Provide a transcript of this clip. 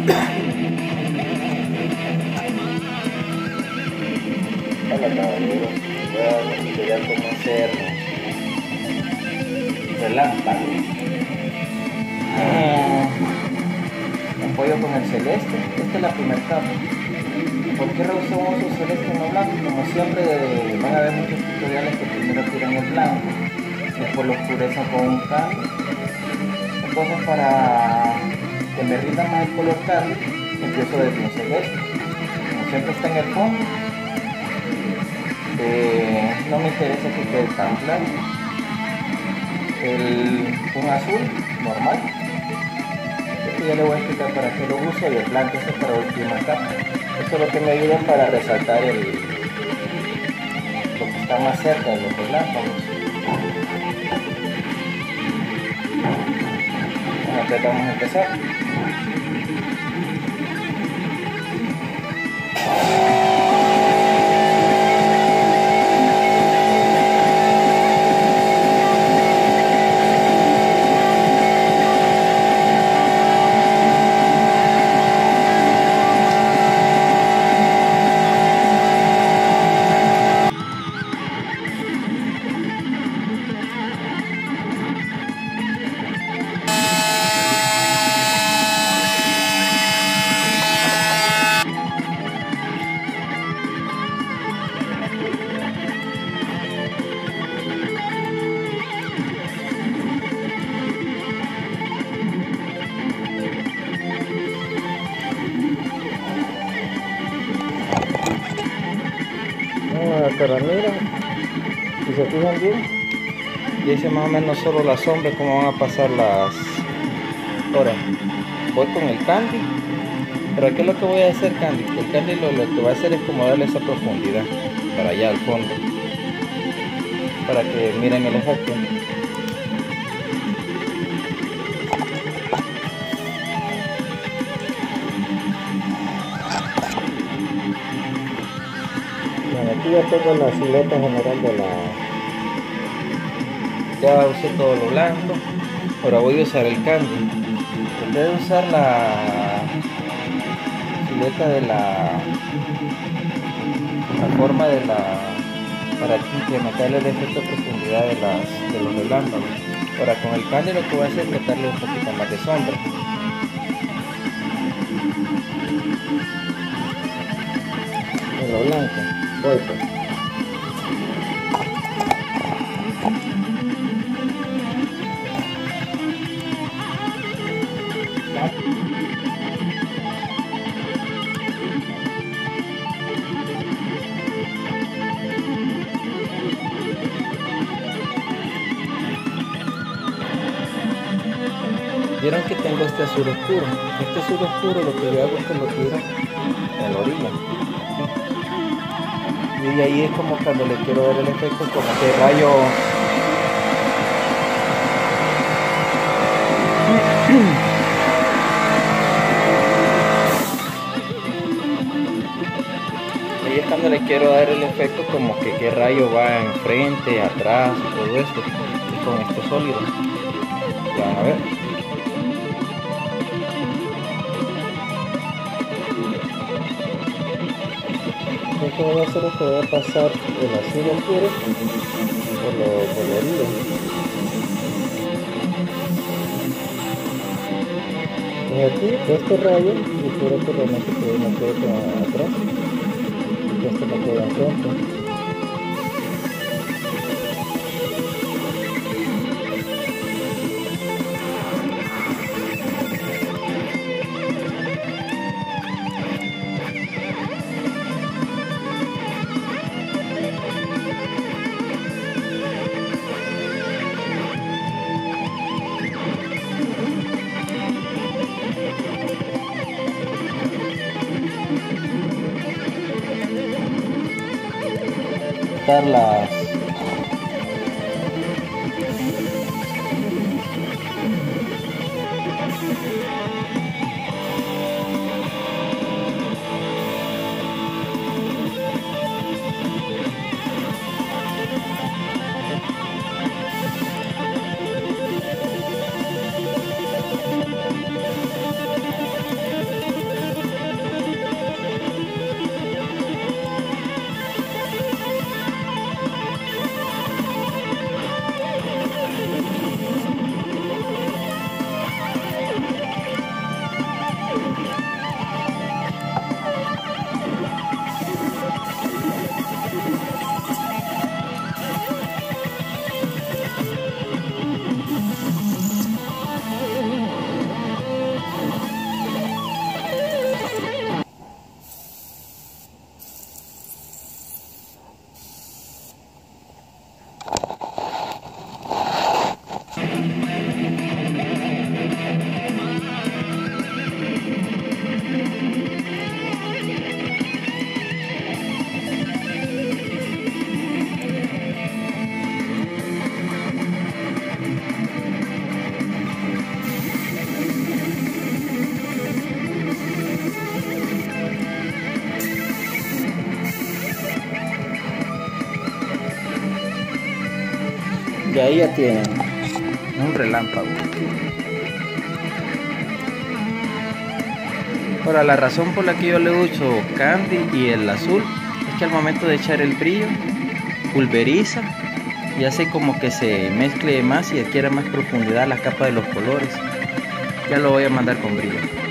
Hola caballeros, voy a enseñar cómo hacer relámpago. Apoyo con el celeste. Esta es la primera capa. ¿Por qué rehusé un uso celeste en lo blanco? Como siempre van a haber muchos tutoriales que primero tiran el blanco, después lo oscurecen con un cambio. Entonces, para que me rinda más el color cambio, empiezo desde un celeste. Como siempre está en el fondo, no me interesa que quede tan claro. Un azul normal. Esto ya le voy a explicar para qué lo uso, y el blanco es para última capa. Eso es lo que me ayuda para resaltar lo que está más cerca de los relámpagos. Bueno, entonces vamos a empezar. Pero mira, si se fijan bien, dice más o menos solo las sombras cómo van a pasar las horas. Voy con el candy, pero ¿qué es lo que voy a hacer candy? El candy lo que va a hacer es como darle esa profundidad para allá al fondo, para que miren el efecto. Aquí ya tengo la silueta general de la... Ya usé todo lo blanco. Ahora voy a usar el candy. En vez de usar la silueta de la forma de la... para incrementarle el efecto de profundidad de los relámpagos. Ahora con el candy lo que voy a hacer es meterle un poquito más de sombra. En lo blanco. Voy pues. Vieron que tengo este azul oscuro. Este azul oscuro lo que yo hago es que lo tiro en la orilla. Y ahí es como cuando le quiero dar el efecto como que rayo. Ahí es cuando le quiero dar el efecto como que qué rayo va enfrente, atrás y todo esto. Y con este sólido. Ya van a ver. Lo que voy a hacer es que voy a pasar el azul oscuro por lo colorido. Pues aquí, este rayo, yo quiero que realmente me quede atrás y que este me quede enfrente. Las ahí ya tienen un relámpago. Ahora, la razón por la que yo le uso candy y el azul es que al momento de echar el brillo pulveriza y hace como que se mezcle más y adquiera más profundidad la capa de los colores. Ya lo voy a mandar con brillo.